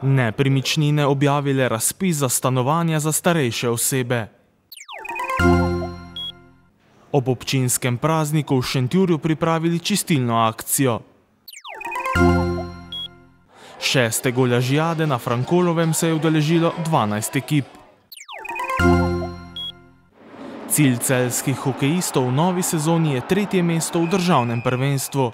Nepremičnine objavile razpis za stanovanja za starejše osebe. Ob občinskem prazniku v Šentjurju pripravili čistilno akcijo. 6. lažijade na Frankolovem se je udeležilo 12 ekip. Cilj celjskih hokejistov v novi sezoni je 3. mesto v državnem prvenstvu.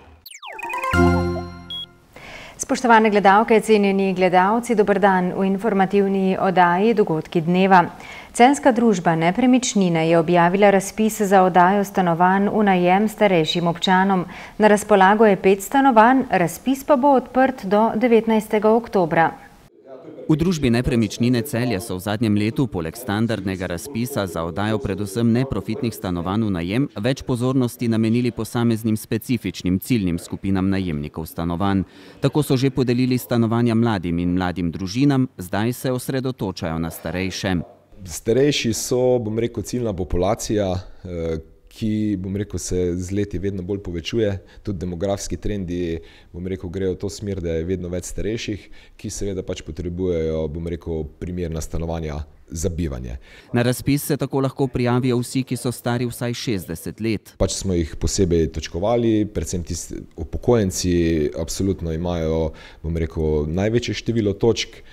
Spoštovane gledalke, cenjeni gledalci, dober dan v informativni oddaji Dogodki dneva. Celjska družba Nepremičnine je objavila razpis za oddajo stanovanj v najem starejšim občanom. Na razpolago je 5 stanovanj, razpis pa bo odprt do 19. oktobra. V družbi Nepremičnine Celje so v zadnjem letu poleg standardnega razpisa za oddajo predvsem neprofitnih stanovanj v najem več pozornosti namenili posameznim specifičnim ciljnim skupinam najemnikov stanovanj. Tako so že podelili stanovanja mladim in mladim družinam, zdaj se osredotočajo na starejše. Starejši so, ciljna populacija, ki, se z leti vedno bolj povečuje. Tudi demografski trendi, grejo v to smer, da je vedno več starejših, ki seveda potrebujejo, primerna stanovanja za bivanje. Na razpis se tako lahko prijavijo vsi, ki so stari vsaj 60 let. Smo jih posebej točkovali, predvsem tisti upokojenci absolutno imajo, največje število točk.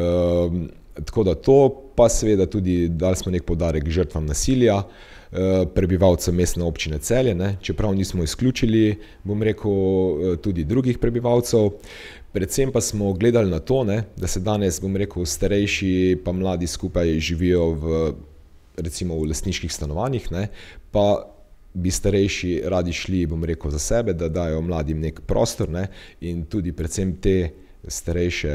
Tako da to, pa seveda tudi dali smo nek poudarek žrtvam nasilja, prebivalcev mestne občine Celje, čeprav nismo izključili, tudi drugih prebivalcev. Predvsem pa smo gledali na to, da se danes, starejši pa mladi skupaj živijo recimo v lastniških stanovanjih, pa bi starejši radi šli, za sebe, da dajo mladim nek prostor, in tudi predvsem te starejše,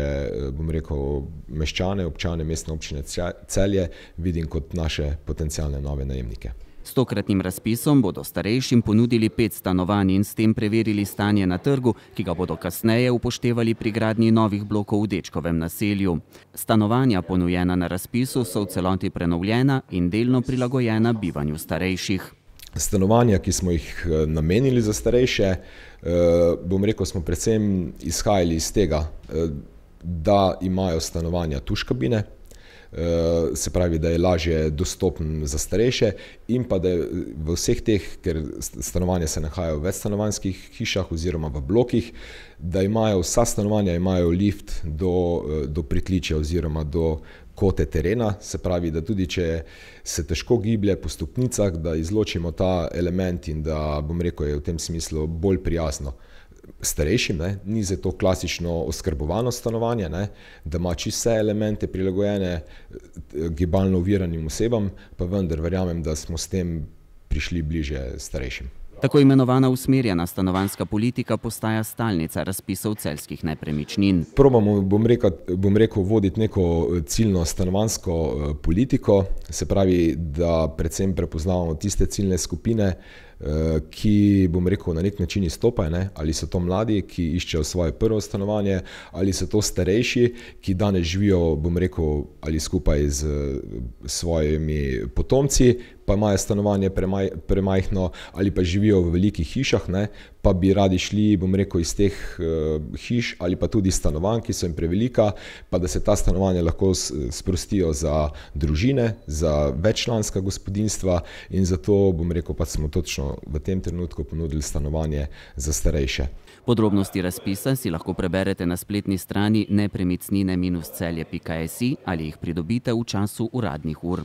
meščane, občane mestne občine Celje vidim kot naše potencialne nove najemnike. S tokratnim razpisom bodo starejšim ponudili 5 stanovanj in s tem preverili stanje na trgu, ki ga bodo kasneje upoštevali pri gradnji novih blokov v Dečkovem naselju. Stanovanja ponujena na razpisu so v celoti prenovljena in delno prilagojena bivanju starejših. Stanovanja, ki smo jih namenili za starejše, smo predvsem izhajali iz tega, da imajo stanovanja tuš kabine, se pravi, da je lažje dostopen za starejše in pa da je v vseh teh, ker stanovanja se nahajajo v večstanovanjskih hišah oziroma v blokih, da imajo vsa stanovanja lift do pritličja oziroma do kote terena, se pravi, da tudi če se težko giblje po stopnicah, da izločimo ta element in da, je v tem smislu bolj prijazno starejšim, ni za to klasično oskrbovano stanovanje, da ima čisto vse elemente prilagojene gibalno oviranim osebam, pa vendar verjamem, da smo s tem prišli bliže starejšim. Tako imenovana usmerjena stanovanjska politika postaja stalnica razpisov celjskih nepremičnin. Probamo, voditi neko ciljno stanovanjsko politiko, se pravi, da predvsem prepoznavamo tiste ciljne skupine, ki, na nek način izstopajo, ali so to mladi, ki iščejo svoje prvo stanovanje, ali so to starejši, ki danes živijo, ali skupaj z svojimi potomci, pa imajo stanovanje premajhno, ali pa živijo v velikih hišah, pa bi radi šli, iz teh hiš ali pa tudi stanovanj, ki so jim prevelika, pa da se ta stanovanja lahko sprostijo za družine, za veččlanska gospodinjstva in zato, pa smo točno v tem trenutku ponudili stanovanje za starejše. Podrobnosti razpisa si lahko preberete na spletni strani nepremičnine-celje.si ali jih pridobite v času uradnih ur.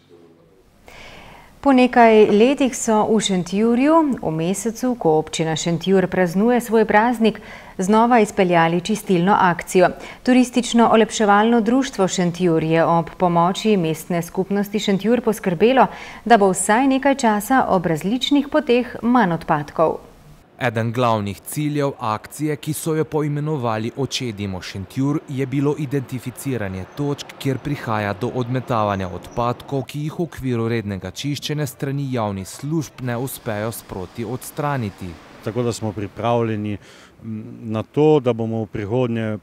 Po nekaj letih so v Šentjurju, v mesecu, ko občina Šentjur praznuje svoj praznik, znova izpeljali čistilno akcijo. Turistično olepševalno društvo Šentjur je ob pomoči mestne skupnosti Šentjur poskrbelo, da bo vsaj nekaj časa ob različnih poteh manj odpadkov. Eden glavnih ciljev akcije, ki so jo poimenovali Očedimo Šentjur, je bilo identificiranje točk, kjer prihaja do odmetavanja odpadkov, ki jih v okviru rednega čiščenja strani javnih služb ne uspejo sproti odstraniti. Tako da smo pripravljeni na to, da bomo v prihodnje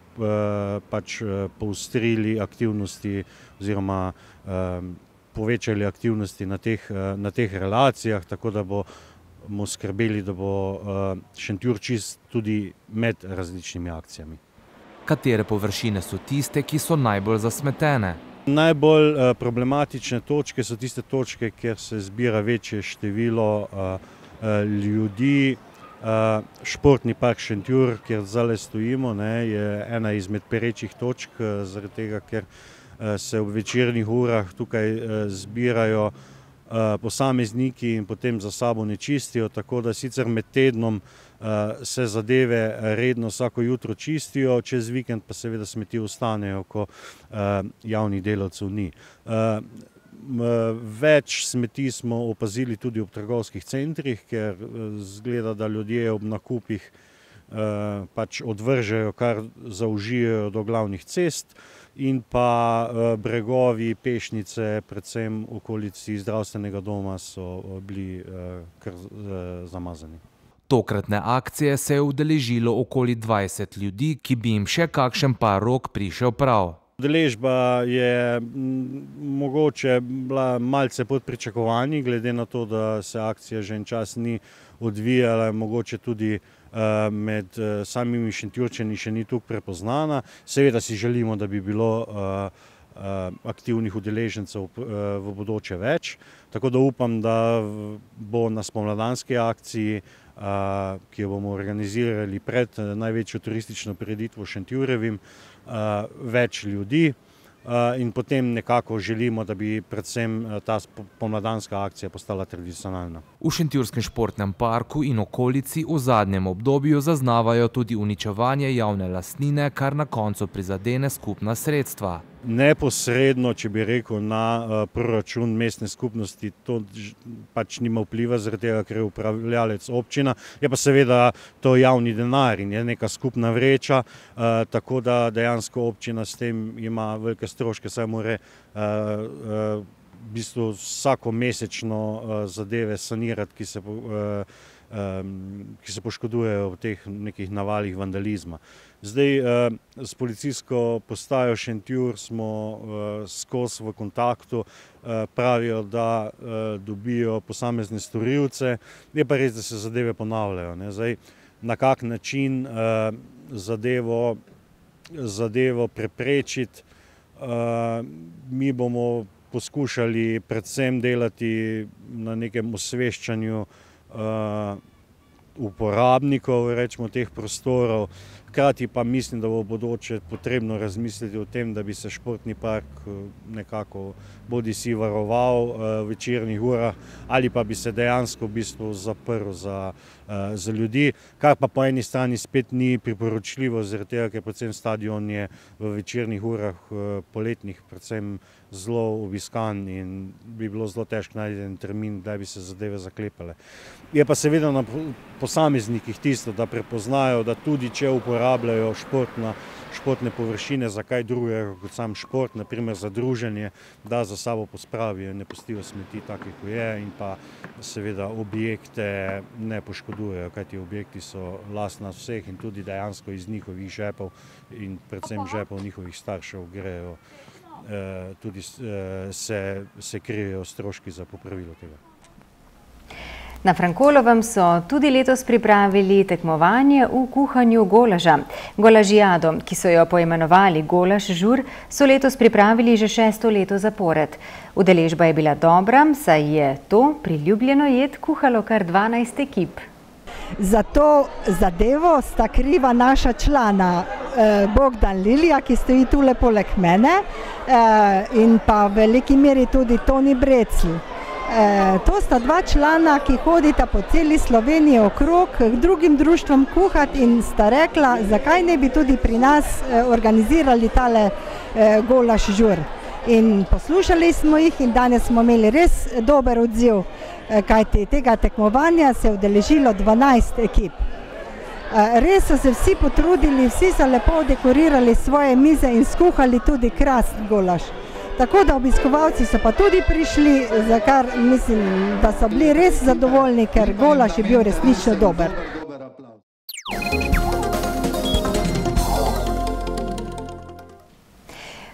poostrili aktivnosti oziroma povečali aktivnosti na teh relacijah, tako da bomo skrbeli, da bo Šentjur čist tudi med različnimi akcijami. Katere površine so tiste, ki so najbolj zasmetene? Najbolj problematične točke so tiste točke, kjer se zbira večje število ljudi. Športni park Šentjur, kjer zdaj stojimo, je ena izmed perečih točk, zaradi tega, ker se ob večernih urah tukaj zbirajo posamezniki in potem za sabo ne čistijo, tako da sicer med tednom se zadeve redno vsako jutro čistijo, čez vikend pa seveda smeti ostanejo, ko javnih delavcev ni. Več smeti smo opazili tudi ob trgovskih centrih, ker zgleda, da ljudje ob nakupih pač odvržejo, kar zaužijejo do glavnih cest, in pa bregovi, pešnice, predvsem v okolici zdravstvenega doma so bili kar zamazani. Tokratne akcije se je udeležilo okoli 20 ljudi, ki bi jim še kakšen par rok prišel prav. Udeležba je mogoče bila malce pod pričakovanji, glede na to, da se akcija že en čas ni odvijala, mogoče tudi med samimi Šentjurčani še ni toliko prepoznana. Seveda si želimo, da bi bilo aktivnih udeležencev v bodoče več, tako da upam, da bo na spomladanski akciji, ki jo bomo organizirali pred največjo turistično prireditvijo Šentjurjevim, več ljudi in potem nekako želimo, da bi predvsem ta pomladanska akcija postala tradicionalna. V Šentjurskem športnem parku in okolici v zadnjem obdobju zaznavajo tudi uničevanje javne lastnine, kar na koncu prizadene skupna sredstva. Neposredno, če bi rekel, na proračun mestne skupnosti to pač nima vpliva, zaradi tega, ker je upravljalec občina. Je pa seveda to javni denar in je neka skupna vreča, tako da dejansko občina s tem ima velike stroške, saj mora v bistvu vsakomesečno zadeve sanirati, ki se poškodujejo v teh nekih navalih vandalizma. Zdaj s policijsko postajo Šentjur smo skozi v kontaktu, pravijo, da dobijo posamezne storilce, je pa res, da se zadeve ponavljajo. Zdaj, na kak način zadevo preprečiti, mi bomo poskušali predvsem delati na nekem osveščanju uporabnikov, rečemo, teh prostorov. Hkrati pa mislim, da bo v bodoče potrebno razmisliti o tem, da bi se športni park nekako bodisi varoval v večernih urah ali pa bi se dejansko v bistvu zaprl za ljudi, kar pa po eni strani spet ni priporočljivo, zaradi tega, ker predvsem stadion je v večernih urah poletnih predvsem zelo obiskan in bi bilo zelo težko najti en termin, da bi se zadeve zaklepale. Je pa seveda na posameznikih tisto, da prepoznajo, da tudi če uporabljajo športne površine za kaj drugega kot sam šport, naprimer za druženje, da za sabo pospravijo, ne pustijo smeti takih, kot je, in pa seveda objekte ne poškodujejo, kajti objekti so lastna vseh in tudi dejansko iz njihovih žepov in predvsem žepov njihovih staršev grejo, tudi se krijejo stroški za popravilo tega. Na Frankolovem so tudi letos pripravili tekmovanje v kuhanju golaža. Golažijado, ki so jo poimenovali Golaž žur, so letos pripravili že 6. leto zapored. Udeležba je bila dobra, saj je to priljubljeno jed kuhalo kar 12 ekip. Za to zadevo sta kriva naša člana Bogdan Lilija, ki stoji tule poleg mene, in pa v veliki meri tudi Toni Brecl. To sta dva člana, ki hodita po celi Sloveniji okrog k drugim društvom kuhati in sta rekla, zakaj ne bi tudi pri nas organizirali tale golaž žur. In poslušali smo jih in danes smo imeli res dober odziv, kajti tega tekmovanja se je udeležilo 12 ekip. Res so se vsi potrudili, vsi so lepo dekorirali svoje mize in skuhali tudi krasen golaž. Tako da obiskovalci so pa tudi prišli, za kar mislim, da so bili res zadovoljni, ker golaž je bil resnično dober.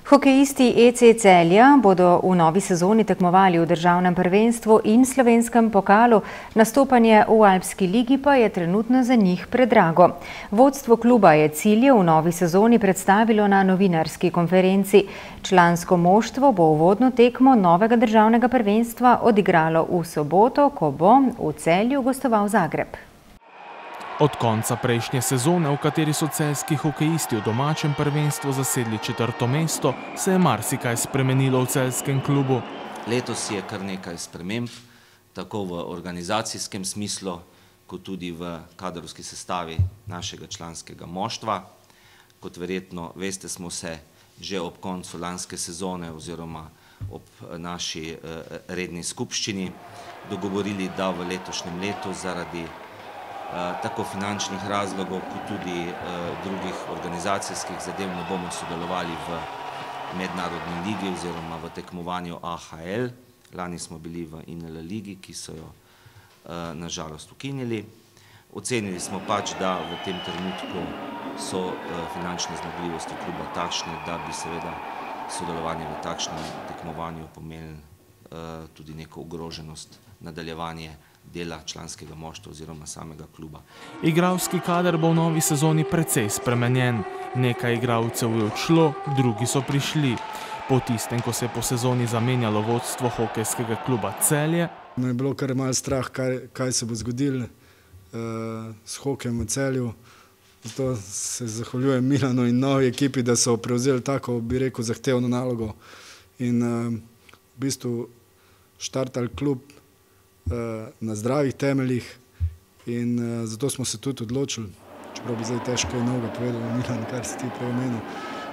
Hokejisti EC Celja bodo v novi sezoni tekmovali v državnem prvenstvu in slovenskem pokalu, nastopanje v Alpski ligi pa je trenutno za njih predrago. Vodstvo kluba je cilje v novi sezoni predstavilo na novinarski konferenci. Člansko moštvo bo uvodno tekmo novega državnega prvenstva odigralo v soboto, ko bo v Celju gostoval Zagreb. Od konca prejšnje sezone, v kateri so celjski hokejisti v domačem prvenstvu zasedli 4. mesto, se je marsikaj spremenilo v celjskem klubu. Letos je kar nekaj sprememb, tako v organizacijskem smislu, kot tudi v kadrovski sestavi našega članskega moštva. Kot verjetno veste, smo se že ob koncu lanske sezone oziroma ob naši redni skupščini dogovorili, da v letošnjem letu zaradi tako finančnih razlogov, kot tudi drugih organizacijskih zadev ne bomo sodelovali v mednarodni ligi oziroma v tekmovanju AHL. Lani smo bili v INL ligi, ki so jo nažalost ukinili. Ocenili smo pač, da v tem trenutku so finančne zmogljivosti kluba takšne, da bi seveda sodelovanje v takšnem tekmovanju pomenilo tudi neko ogroženost, nadaljevanje dela članskega moštva oziroma samega kluba. Igralski kader bo v novi sezoni precej spremenjen. Nekaj igralcev je odšlo, drugi so prišli. Po tistem, ko se je po sezoni zamenjalo vodstvo hokejskega kluba Celje, je bilo kar malo strah, kaj se bo zgodilo s hokejem v Celju. Zato se zahvaljujem Milanu in novi ekipi, da so prevzeli tako, bi rekel, zahtevno nalogo in v bistvu štartali klub na zdravih temeljih in zato smo se tudi odločili, čeprav bi zdaj težko je novega povedal Milan, kar si ti prej omenil,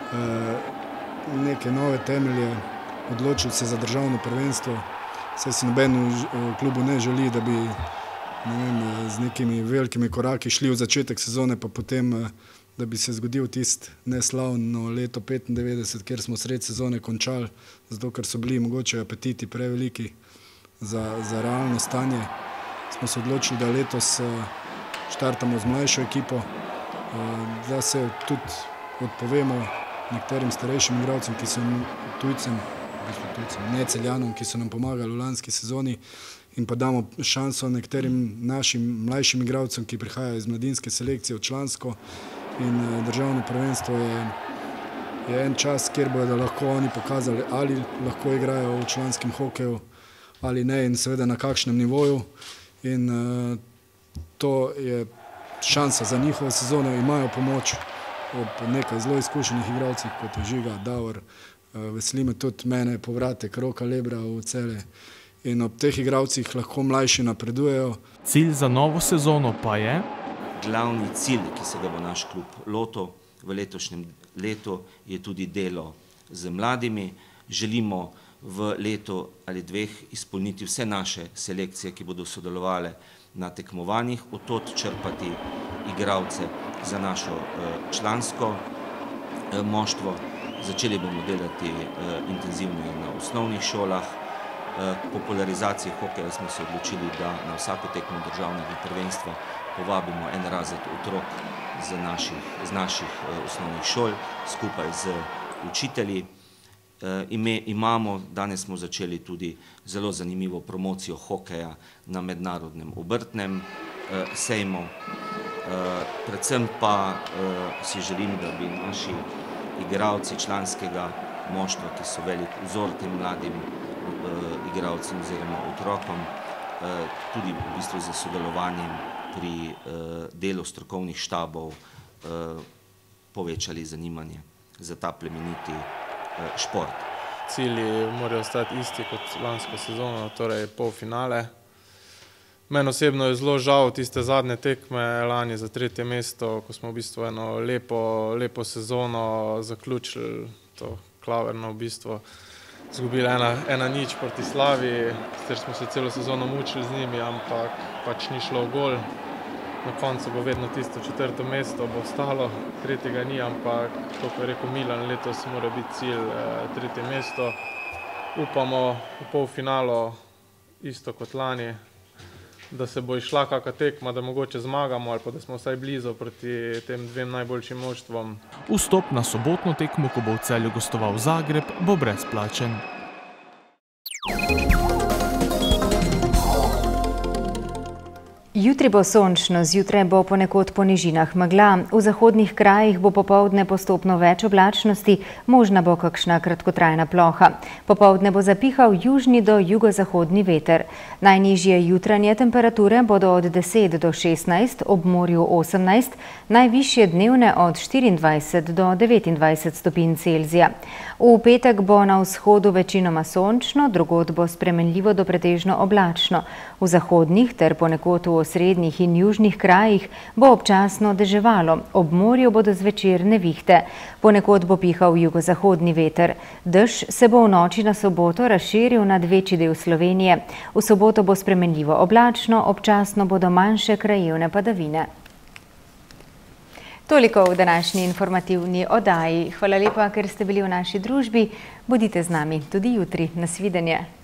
neke nove temelje, odločili se za državno prvenstvo. Saj si noben v klubu ne želi, da bi z nekimi velikimi koraki šli v začetek sezone, pa potem, da bi se zgodil tisto neslavno leto 95, kjer smo sred sezone končali, zato ker so bili mogoče apetiti preveliki za realno stanje. Smo se odločili, da letos štartamo z mlajšo ekipo, da se tudi odpovemo nekaterim starejšim igralcem, ki so tujcem, ne Celjanom, ki so nam pomagali v lanski sezoni, in pa damo šanso nekaterim našim mlajšim igralcem, ki prihajajo iz mladinske selekcije v člansko. In državno prvenstvo je en čas, kjer bodo lahko oni pokazali, ali lahko igrajo v članskem hokeju ali ne in seveda na kakšnem nivoju. In to je šansa za njihovo sezono, imajo pomoč ob nekaj zelo izkušenih igralcih, kot je Žiga, Davor, veseli me tudi mene povratek Roka Lebra v Celje. In ob teh igralcih lahko mlajši napredujejo. Cilj za novo sezono pa je? Glavni cilj, ki se ga bo naš klub lotil v letošnjem letu, je tudi delo z mladimi. Želimo v letu ali dveh izpolniti vse naše selekcije, ki bodo sodelovale na tekmovanjih, od tod črpati igralce za našo člansko moštvo. Začeli bomo delati intenzivno na osnovnih šolah. K popularizaciji hokeja smo se odločili, da na vsako tekmo državnega prvenstva povabimo en razred otrok z naših osnovnih šol, skupaj z učitelji. Danes smo začeli tudi zelo zanimivo promocijo hokeja na mednarodnem obrtnem sejmu. Predvsem pa si želim, da bi naši igralci članskega moštva, ki so velik vzor tem mladim igralcem oziroma otrokom, tudi v bistvu za sodelovanjem pri delu strokovnih štabov povečali zanimanje za ta plemeniti šport. Cilji morajo ostati isti kot lansko sezono, torej polfinale. Meni osebno je zelo žal tiste zadnje tekme lani za 3. mesto, ko smo v bistvu eno lepo sezono zaključili, to klaverno v bistvu. Zgubili 1-0 proti Slaviji, sicer smo se celo sezono mučili z njimi, ampak pač ni šlo v gol. Na koncu bo vedno tisto 4. mesto, bo ostalo, 3. ni, ampak, kot je rekel Milan, letos mora biti cilj 3. mesto. Upamo v polfinalu isto kot lani, da se bo išla kakšna tekma, da mogoče zmagamo ali pa da smo vsaj blizu proti tem dvem najboljšim moštvom. Vstop na sobotno tekmo, ko bo v Celju gostoval Zagreb, bo brezplačen. Jutri bo sončno, zjutraj bo ponekod po nižinah megla. V zahodnih krajih bo popoldne postopno več oblačnosti, možna bo kakšna kratkotrajna ploha. Popoldne bo zapihal južni do jugozahodni veter. Najnižje jutranje temperature bodo od 10 do 16, ob morju 18, najvišje dnevne od 24 do 29 stopinj Celzija. V petek bo na vzhodu večinoma sončno, drugod bo spremenljivo do pretežno oblačno. V zahodnih ter ponekod v srednjih in južnih krajih bo občasno deževalo, ob morju bodo zvečer nevihte. Ponekod bo pihal jugozahodni veter. Dež se bo v noči na soboto razširil nad večji del Slovenije. V soboto bo spremenljivo oblačno, občasno bodo manjše krajevne padavine. Toliko v današnji informativni oddaji. Hvala lepa, ker ste bili v naši družbi. Bodite z nami tudi jutri. Nasvidenje.